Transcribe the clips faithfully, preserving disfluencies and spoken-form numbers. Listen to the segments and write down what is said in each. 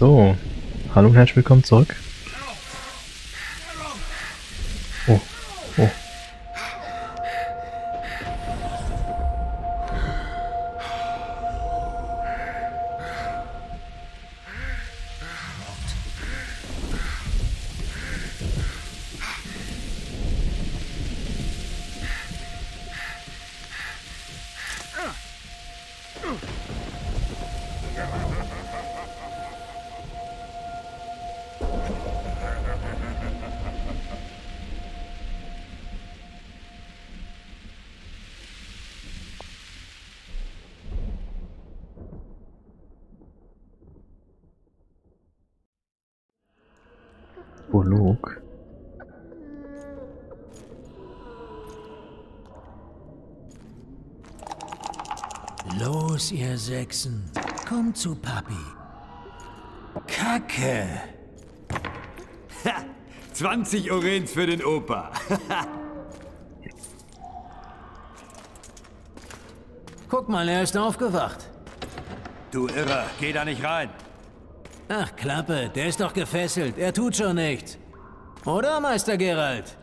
So, hallo und herzlich willkommen zurück. Oh, oh. Bolog. Los, ihr Sechsen. Kommt zu Papi. Kacke. Ha, zwanzig Orens für den Opa. Guck mal, er ist aufgewacht. Du Irrer, geh da nicht rein. Ach, Klappe, der ist doch gefesselt. Er tut schon nichts. Oder, Meister Geralt?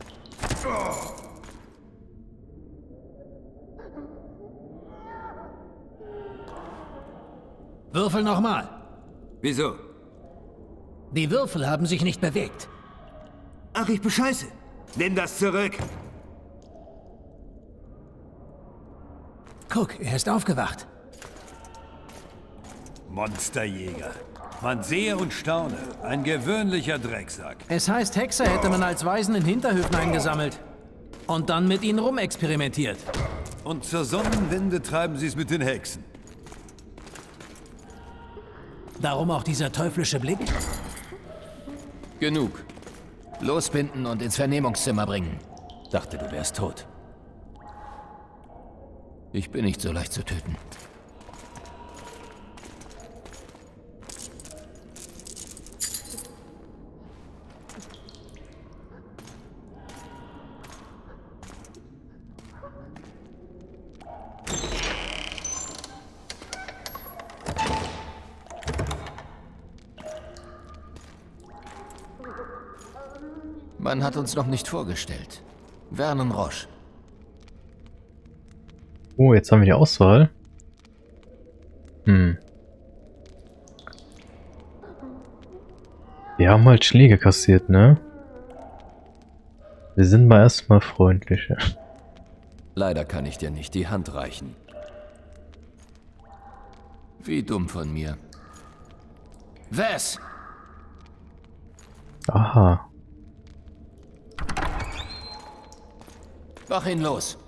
Würfel nochmal. Wieso? Die Würfel haben sich nicht bewegt. Ach, ich bescheiße. Nimm das zurück. Guck, er ist aufgewacht. Monsterjäger. Man sehe und staune. Ein gewöhnlicher Drecksack. Es heißt, Hexer hätte man als Waisen in Hinterhöfen eingesammelt. Und dann mit ihnen rumexperimentiert. Und zur Sonnenwende treiben sie es mit den Hexen. Darum auch dieser teuflische Blick? Genug. Losbinden und ins Vernehmungszimmer bringen. Dachte, du wärst tot. Ich bin nicht so leicht zu töten. Man hat uns noch nicht vorgestellt. Vernon Roche. Oh, jetzt haben wir die Auswahl. Hm. Wir haben halt Schläge kassiert, ne? Wir sind mal erstmal freundlicher. Leider kann ich dir nicht die Hand reichen. Wie dumm von mir. Was? Aha. Mach ihn los.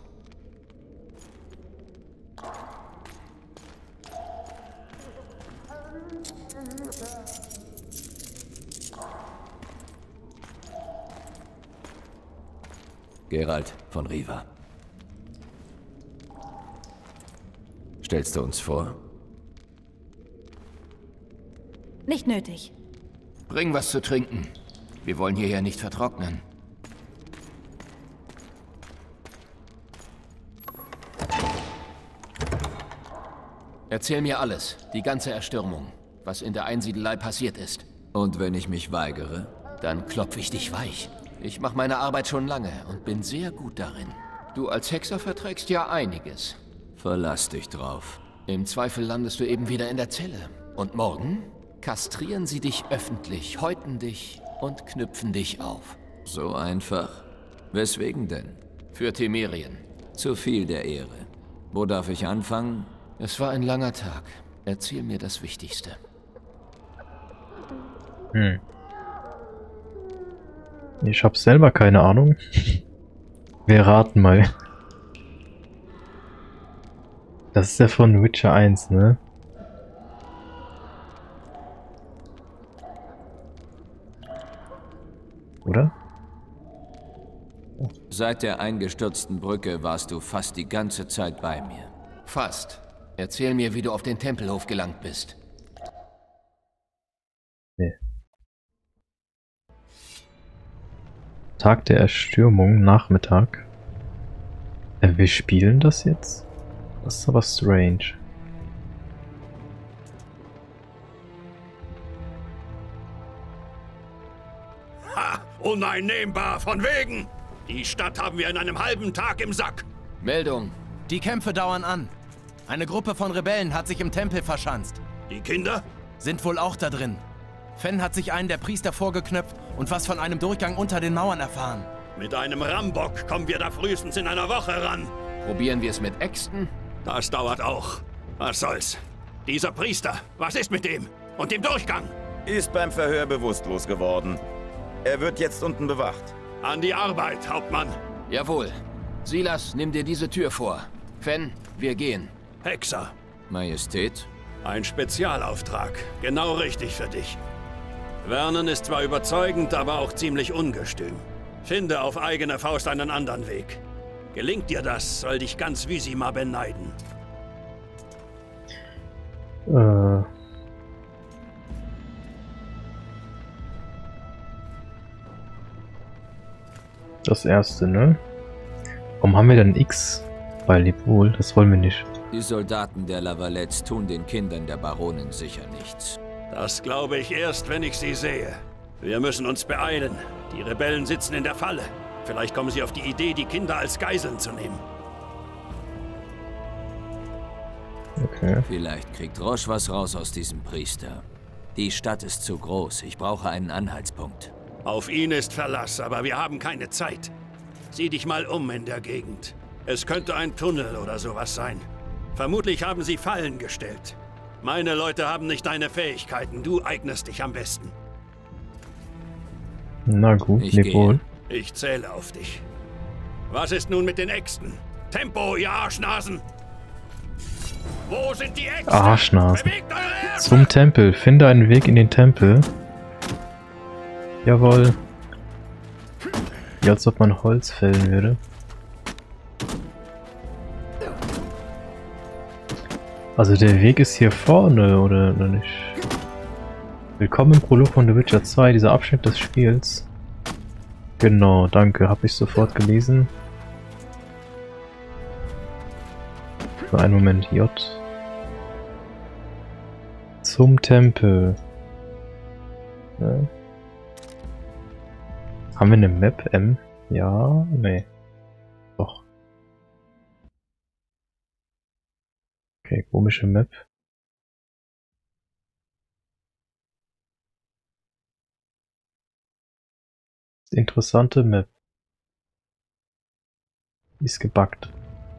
Geralt von Riva. Stellst du uns vor? Nicht nötig. Bring was zu trinken. Wir wollen hierher nicht vertrocknen. Erzähl mir alles, die ganze Erstürmung, was in der Einsiedelei passiert ist. Und wenn ich mich weigere, dann klopfe ich dich weich. Ich mache meine Arbeit schon lange und bin sehr gut darin. Du als Hexer verträgst ja einiges. Verlass dich drauf. Im Zweifel landest du eben wieder in der Zelle. Und morgen kastrieren sie dich öffentlich, häuten dich und knüpfen dich auf. So einfach? Weswegen denn? Für Temerien. Zu viel der Ehre. Wo darf ich anfangen? Es war ein langer Tag. Erzähl mir das Wichtigste. Hm. Ich hab selber keine Ahnung. Wir raten mal. Das ist ja von Witcher eins, ne? Oder? Seit der eingestürzten Brücke warst du fast die ganze Zeit bei mir. Fast. Erzähl mir, wie du auf den Tempelhof gelangt bist. Nee. Tag der Erstürmung, Nachmittag. Äh, wir spielen das jetzt? Das ist aber strange. Uneinnehmbar, von wegen! Die Stadt haben wir in einem halben Tag im Sack. Meldung. Die Kämpfe dauern an. Eine Gruppe von Rebellen hat sich im Tempel verschanzt. Die Kinder? Sind wohl auch da drin. Fenn hat sich einen der Priester vorgeknöpft und was von einem Durchgang unter den Mauern erfahren. Mit einem Rambock kommen wir da frühestens in einer Woche ran. Probieren wir es mit Äxten? Das dauert auch. Was soll's? Dieser Priester, was ist mit dem? Und dem Durchgang? Ist beim Verhör bewusstlos geworden. Er wird jetzt unten bewacht. An die Arbeit, Hauptmann. Jawohl. Silas, nimm dir diese Tür vor. Fenn, wir gehen. Hexer. Majestät? Ein Spezialauftrag. Genau richtig für dich. Vernon ist zwar überzeugend, aber auch ziemlich ungestüm. Finde auf eigene Faust einen anderen Weg. Gelingt dir das, soll dich ganz Vizima beneiden. Äh. Das erste, ne? Warum haben wir denn X bei Lebwohl? Das wollen wir nicht. Die Soldaten der Lavalettes tun den Kindern der Baronin sicher nichts. Das glaube ich erst, wenn ich sie sehe. Wir müssen uns beeilen. Die Rebellen sitzen in der Falle. Vielleicht kommen sie auf die Idee, die Kinder als Geiseln zu nehmen. Okay. Vielleicht kriegt Roche was raus aus diesem Priester. Die Stadt ist zu groß. Ich brauche einen Anhaltspunkt. Auf ihn ist Verlass, aber wir haben keine Zeit. Sieh dich mal um in der Gegend. Es könnte ein Tunnel oder sowas sein. Vermutlich haben sie Fallen gestellt. Meine Leute haben nicht deine Fähigkeiten. Du eignest dich am besten. Na gut, Ich leb wohl. Ich zähle auf dich. Was ist nun mit den Äxten? Tempo, ihr Arschnasen! Wo sind die Äxte? Arschnasen. Bewegt eure Äxte! Zum Tempel. Finde einen Weg in den Tempel. Jawohl. Wie als ob man Holz fällen würde. Also der Weg ist hier vorne, oder, oder nicht? Willkommen im Prolog von The Witcher zwei, dieser Abschnitt des Spiels. Genau, danke, habe ich sofort gelesen. Für einen Moment, J. Zum Tempel. Ja. Haben wir eine Map, M? Ja, nee. Doch. Okay, komische Map. Interessante Map. Die ist gebuggt.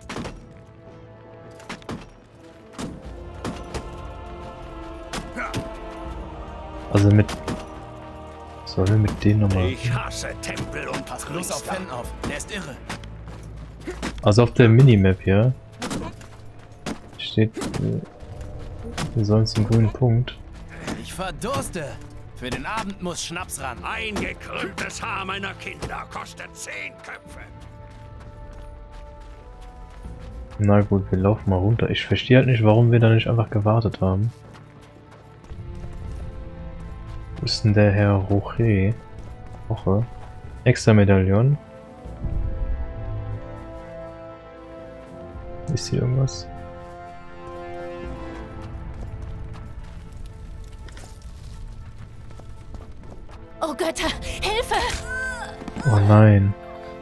Also mit... Sollen wir mit denen nochmal... Ich hasse Tempel und Pass bloß auf Fenn auf. Der ist irre. Also auf der Minimap hier steht, wir sollen zum grünen Punkt. Ich verdurste. Für den Abend muss Schnaps ran. Ein gekrümmtes Haar meiner Kinder kostet zehn Köpfe. Na gut, wir laufen mal runter. Ich verstehe halt nicht, warum wir da nicht einfach gewartet haben. Wo ist denn der Herr Roche? Roche? Extra Medaillon. Ist hier irgendwas? Oh Götter, Hilfe! Oh nein.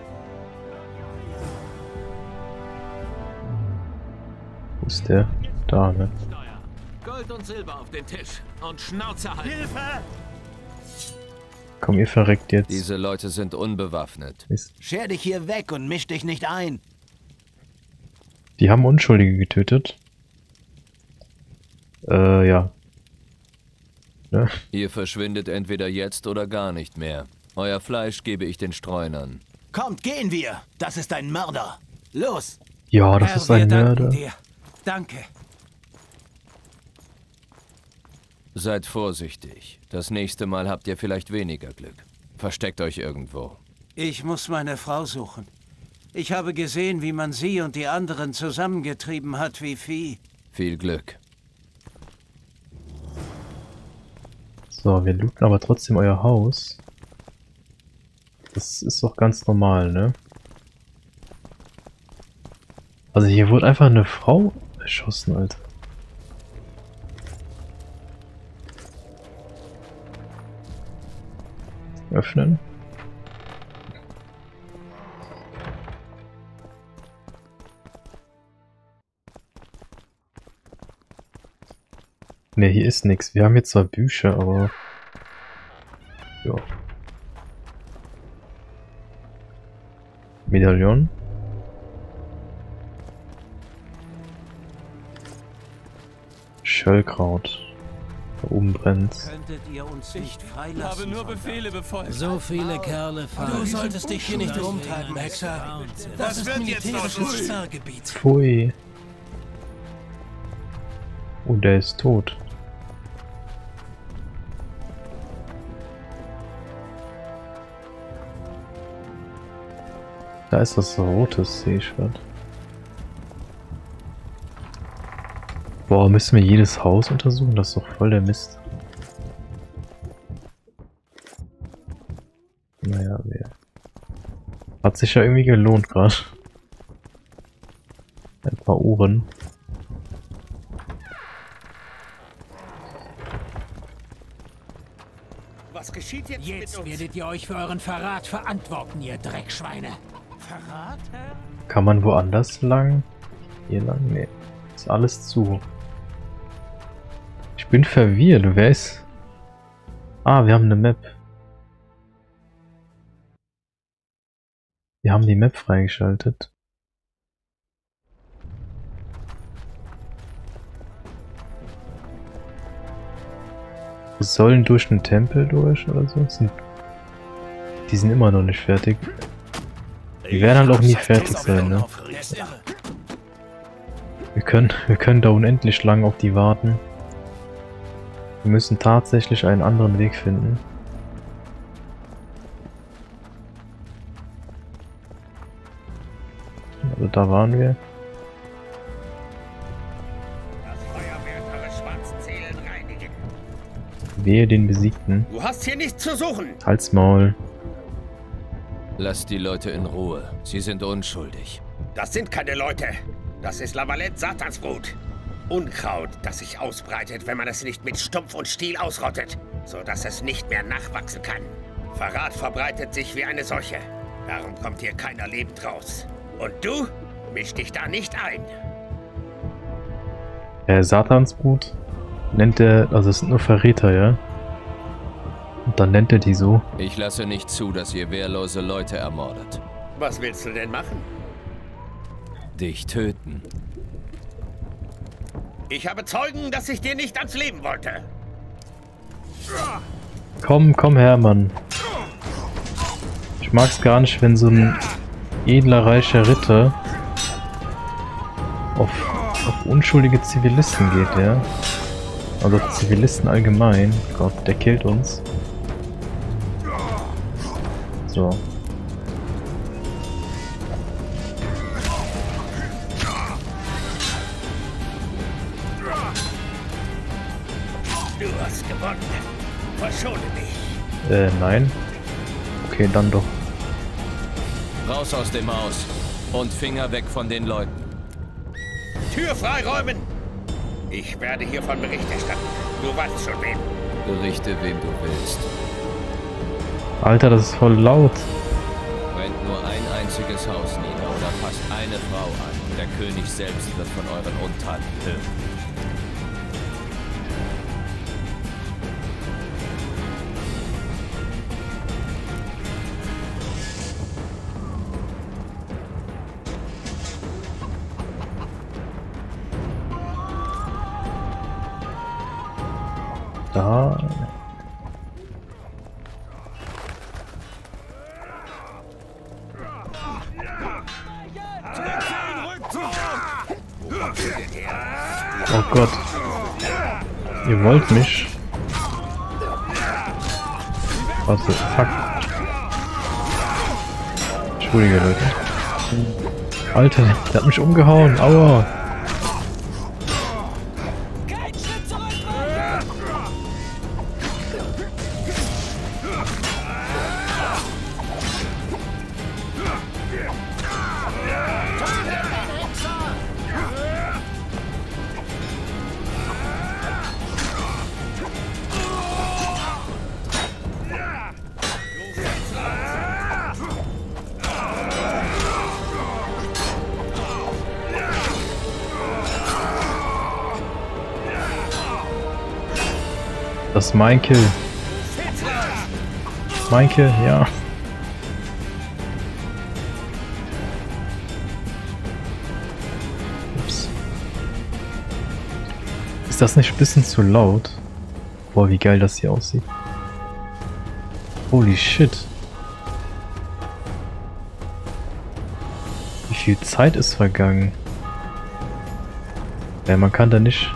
Wo ist der? Da, ne? Gold und Silber auf den Tisch und Schnauze halten. Hilfe! Komm, ihr verreckt jetzt. Diese Leute sind unbewaffnet. Mist. Scher dich hier weg und misch dich nicht ein. Die haben Unschuldige getötet. Äh, ja. Ne? Ihr verschwindet entweder jetzt oder gar nicht mehr. Euer Fleisch gebe ich den Streunern. Kommt, gehen wir. Das ist ein Mörder. Los. Ja, das Herr, ist ein wir danken Mörder. dir. Danke. Seid vorsichtig. Das nächste Mal habt ihr vielleicht weniger Glück. Versteckt euch irgendwo. Ich muss meine Frau suchen. Ich habe gesehen, wie man sie und die anderen zusammengetrieben hat wie Vieh. Viel Glück. So, wir looten aber trotzdem euer Haus. Das ist doch ganz normal, ne? Also hier wurde einfach eine Frau erschossen, Alter. Öffnen. Ne, hier ist nichts. Wir haben jetzt zwar Bücher, aber... Ja. Medaillon. Schöllkraut. Da oben brennt's. Könntet ihr uns nicht freilassen? Ich habe nur Befehle befolgt. So viele Kerle fallen. Du solltest dich hier nicht rumtreiben, Hexer. Das ist militärisches Sperrgebiet. Pfui. Oh, der ist tot. Da ist das rote Seeschwert. Boah, müssen wir jedes Haus untersuchen? Das ist doch voll der Mist. Naja, wer. Hat sich ja irgendwie gelohnt gerade. Ein paar Uhren. Was geschieht jetzt, jetzt mit uns? werdet ihr euch für euren Verrat verantworten, ihr Dreckschweine. Verrat, Herr? Kann man woanders lang? Hier lang? Nee. Ist alles zu. Ich bin verwirrt. Wer ist... Ah, wir haben eine Map. Wir haben die Map freigeschaltet. Wir sollen durch einen Tempel durch oder so. Sind, die sind immer noch nicht fertig. Die werden halt auch nie fertig sein, ne? Wir können, wir können da unendlich lang auf die warten. Wir müssen tatsächlich einen anderen Weg finden. Also da waren wir. Das Feuer wird eure schwarzen Seelen reinigen. Wehe den Besiegten. Du hast hier nichts zu suchen. Halt's Maul. Lasst die Leute in Ruhe. Sie sind unschuldig. Das sind keine Leute. Das ist Lavalette Satansbrut. Unkraut, das sich ausbreitet, wenn man es nicht mit Stumpf und Stiel ausrottet, sodass es nicht mehr nachwachsen kann. Verrat verbreitet sich wie eine Seuche. Darum kommt hier keiner lebend raus. Und du? Misch dich da nicht ein. Äh, Satansbrut nennt er, also es sind nur Verräter, ja? Und dann nennt er die so. Ich lasse nicht zu, dass ihr wehrlose Leute ermordet. Was willst du denn machen? Dich töten. Ich habe Zeugen, dass ich dir nicht ans Leben wollte. Komm, komm her, Mann. Ich mag's gar nicht, wenn so ein edler, reicher Ritter auf, auf unschuldige Zivilisten geht, ja? Also auf Zivilisten allgemein. Gott, der killt uns. So. Du hast gewonnen. Verschone mich. Äh, nein. Okay, dann doch. Raus aus dem Haus. Und Finger weg von den Leuten. Tür freiräumen! Ich werde hiervon Bericht erstatten. Du weißt schon wem. Berichte, wem du willst. Alter, das ist voll laut. Brennt nur ein einziges Haus nieder oder fasst eine Frau an. Und der König selbst wird von euren Untaten hören. Da. Oh Gott. Ihr wollt mich. Warte, fuck. Entschuldige, Leute. Alter, der hat mich umgehauen. Aua. Das ist mein Kill. Mein Kill, ja. Ups. Ist das nicht ein bisschen zu laut? Boah, wie geil das hier aussieht. Holy shit. Wie viel Zeit ist vergangen? Ja, man kann da nicht...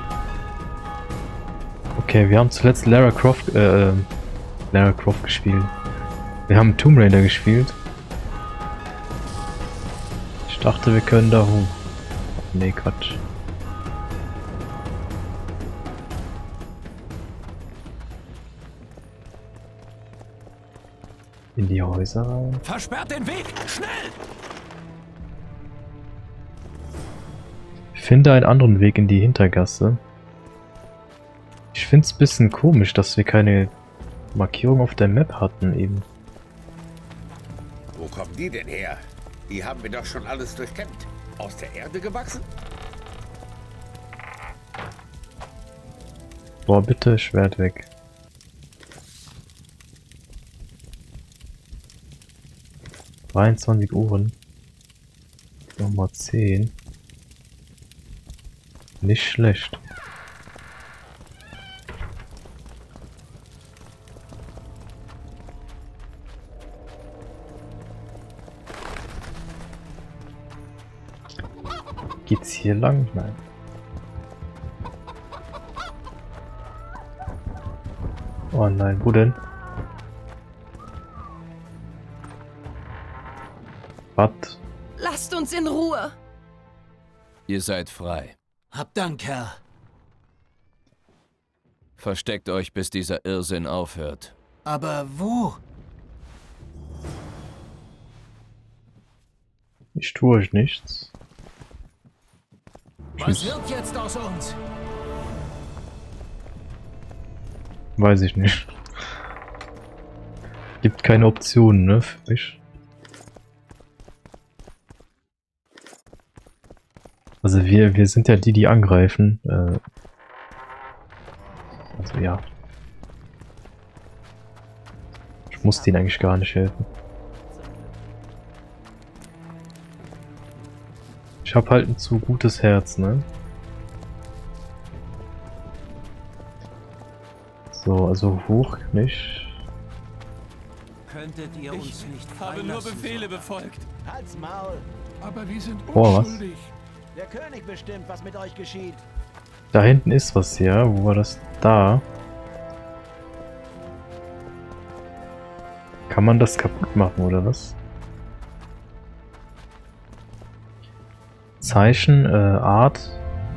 Okay, wir haben zuletzt Lara Croft, äh, Lara Croft gespielt. Wir haben Tomb Raider gespielt. Ich dachte, wir können da hoch. Nee, Quatsch. In die Häuser rein. Versperrt den Weg! Schnell! Finde einen anderen Weg in die Hintergasse. Ich finde es ein bisschen komisch, dass wir keine Markierung auf der Map hatten eben. Wo kommen die denn her? Die haben wir doch schon alles durchkämmt. Aus der Erde gewachsen? Boah, bitte, Schwert weg. dreiundzwanzig Uhren. Nummer zehn. Nicht schlecht. Geht's hier lang? Nein. Oh nein, wo denn? Was? Lasst uns in Ruhe. Ihr seid frei. Hab Dank, Herr. Versteckt euch, bis dieser Irrsinn aufhört. Aber wo? Ich tue euch nichts. Was wird jetzt aus uns? Weiß ich nicht. Gibt keine Optionen, ne, für mich. Also wir, wir sind ja die, die angreifen. Äh also ja. Ich muss denen eigentlich gar nicht helfen. Ich habe halt ein zu gutes Herz, ne? So, also hoch nicht. Könntet ihr uns nicht Ich habe nur freilassen? Befehle befolgt. Halt's Maul. Aber wir sind Boah, was? unschuldig. Der König bestimmt, was mit euch geschieht. Da hinten ist was, ja. Wo war das? Da. Kann man das kaputt machen, oder was? Zeichen, äh, Art.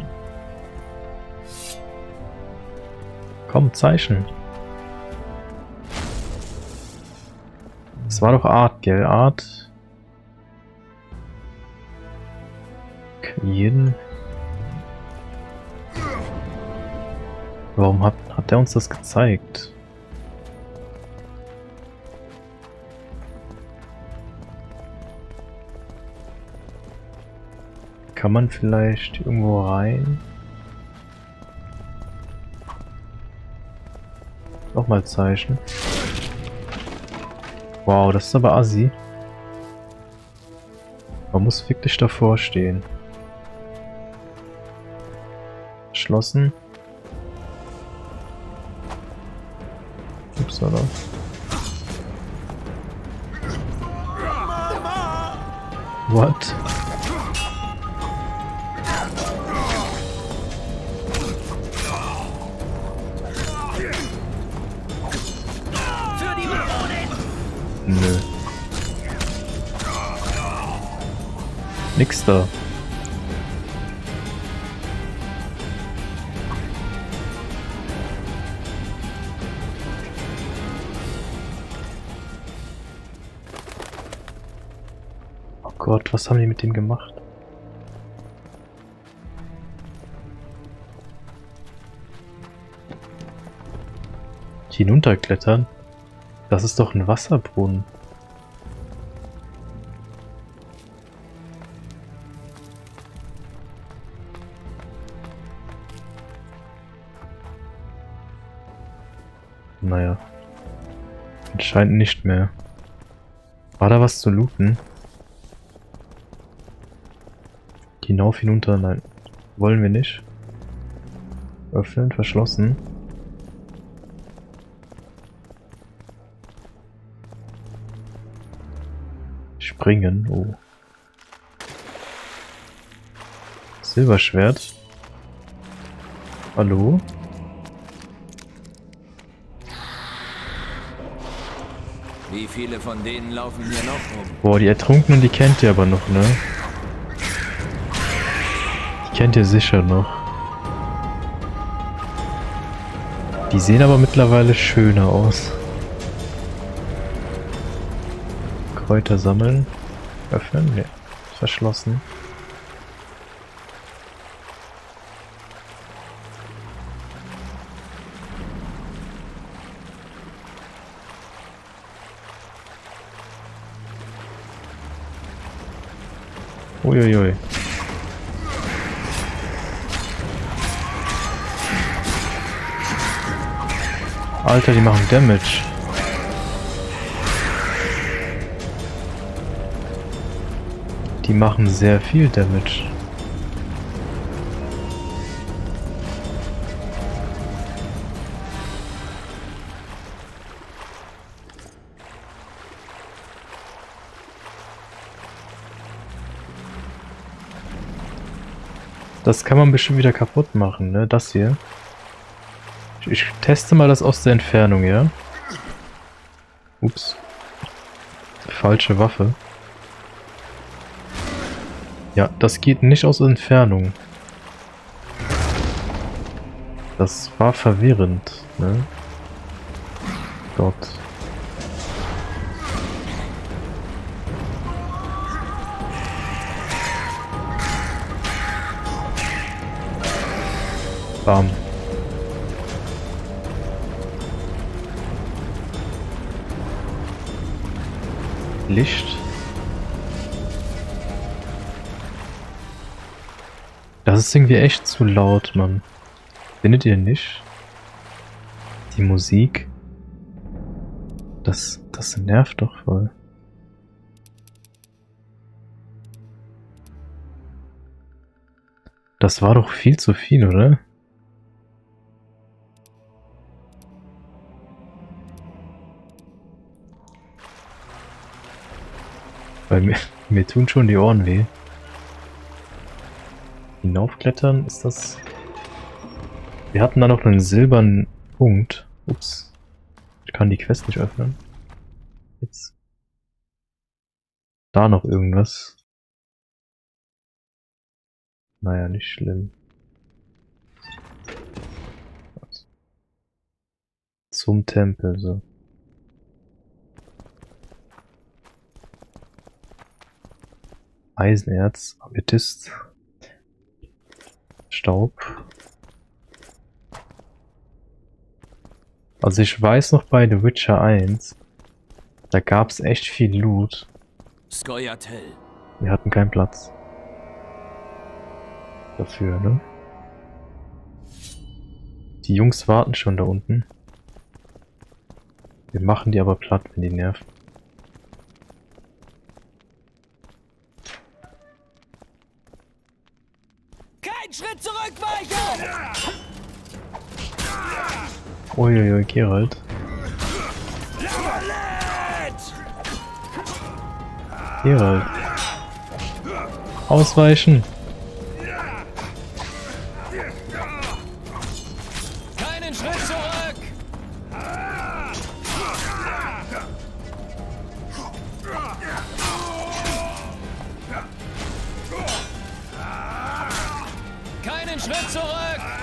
Komm, Zeichen. Das war doch Art, gell? Art. Jeden. Warum hat, hat der uns das gezeigt? Kann man vielleicht irgendwo rein? Nochmal Zeichen. Wow, das ist aber assi. Man muss wirklich davor stehen. Geschlossen. Upsala. What? Nö. Nix da. Oh Gott, was haben die mit dem gemacht? Hinunterklettern? Das ist doch ein Wasserbrunnen. Naja. Anscheinend nicht mehr. War da was zu looten? Hinauf, hinunter, nein. Wollen wir nicht. Öffnen, verschlossen. Springen, oh. Silberschwert. Hallo? Wie viele von denen laufen hier noch rum? Boah, die Ertrunkenen, die kennt ihr aber noch, ne? Die kennt ihr sicher noch. Die sehen aber mittlerweile schöner aus. Kräuter sammeln. Öffnen? Ne. Verschlossen. Uiuiui. Alter, die machen Damage. Die machen sehr viel Damage. Das kann man bestimmt wieder kaputt machen, ne? Das hier. Ich, ich teste mal das aus der Entfernung, ja? Ups. Falsche Waffe. Ja, das geht nicht aus Entfernung. Das war verwirrend, ne? Gott. Bam. Licht. Das ist irgendwie echt zu laut, Mann. Findet ihr nicht? Die Musik. Das, das nervt doch voll. Das war doch viel zu viel, oder? Weil mir, mir tun schon die Ohren weh. Hinaufklettern, ist das... Wir hatten da noch einen silbernen Punkt. Ups. Ich kann die Quest nicht öffnen. Jetzt. Da noch irgendwas. Naja, nicht schlimm. Zum Tempel, so. Eisenerz, Amethyst, Staub. Also ich weiß noch bei The Witcher eins, da gab es echt viel Loot. Scoia'tael. Wir hatten keinen Platz dafür, ne? Die Jungs warten schon da unten. Wir machen die aber platt, wenn die nerven. Kein Schritt zurück, Weicher! Uiuiui, Geralt. Geralt. Ausweichen! Keinen Schritt zurück! Keinen Schritt zurück!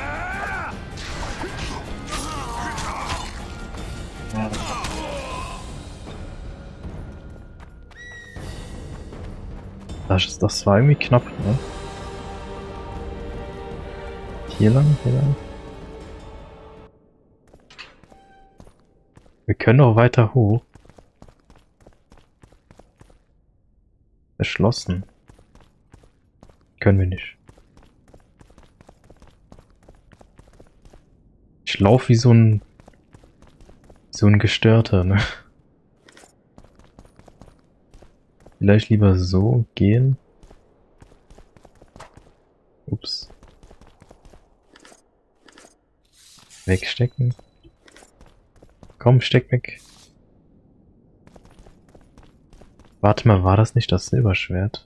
Das, das war irgendwie knapp, ne? Hier lang, hier lang. Wir können auch weiter hoch. Erschlossen. Können wir nicht. Ich laufe wie so ein So ein Gestörter, ne? Vielleicht lieber so gehen. Ups. Wegstecken. Komm, steck weg. Warte mal, war das nicht das Silberschwert?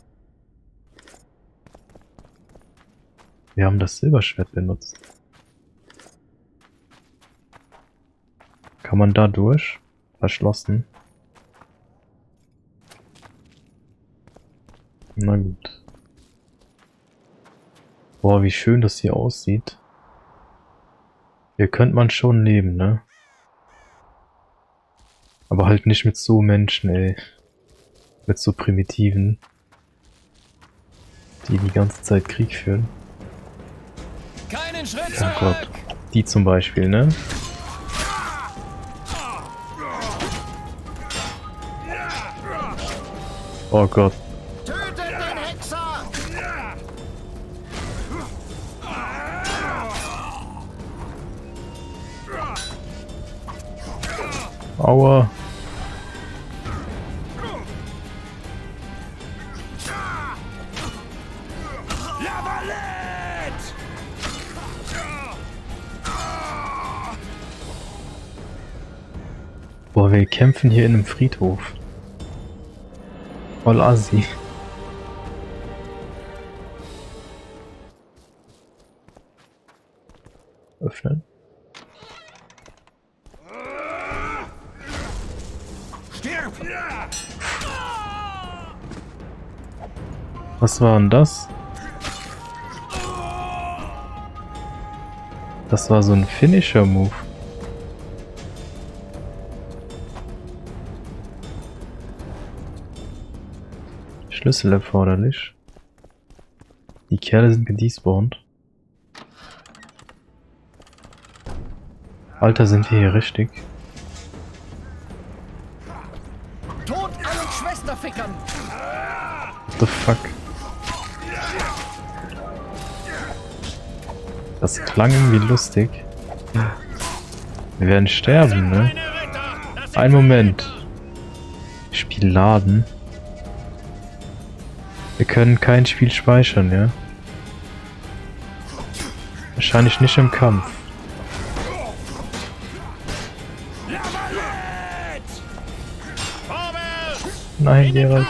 Wir haben das Silberschwert benutzt. Kann man da durch? Verschlossen. Na gut. Boah, wie schön das hier aussieht. Hier könnte man schon leben, ne? Aber halt nicht mit so Menschen, ey. Mit so Primitiven. Die die ganze Zeit Krieg führen. Keinen Schritt Oh zurück! Gott. Die zum Beispiel, ne? Oh Gott. Tötet den Hexer! Aua. Boah, wir kämpfen hier in einem Friedhof. Voll assi. Öffnen. Stirb! Was war denn das? Das war so ein Finisher-Move. Schlüssel erforderlich. Die Kerle sind gedespawnt. Alter, sind wir hier richtig? Tod allen Schwesterfickern! What the fuck? Das klang irgendwie lustig. Wir werden sterben, ne? Ein Moment. Spiel laden. Wir können kein Spiel speichern, ja? Wahrscheinlich nicht im Kampf. Nein, Geralt.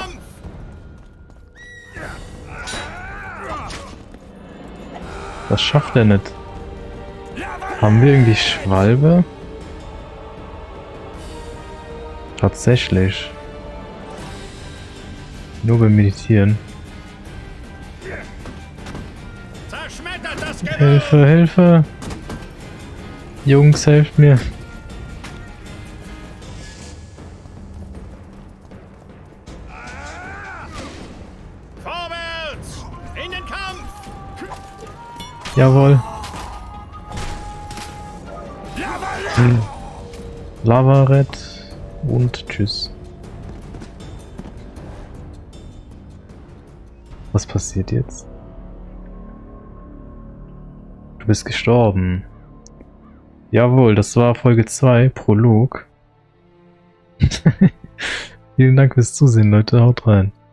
Das schafft er nicht. Haben wir irgendwie Schwalbe? Tatsächlich. Nur beim Meditieren. Hilfe, Hilfe! Jungs, helft mir! Vorwärts! In den Kampf! Jawohl! Hm. Lavaret und tschüss. Was passiert jetzt? Du bist gestorben. Jawohl, das war Folge zwei, Prolog. Vielen Dank fürs Zusehen, Leute. Haut rein.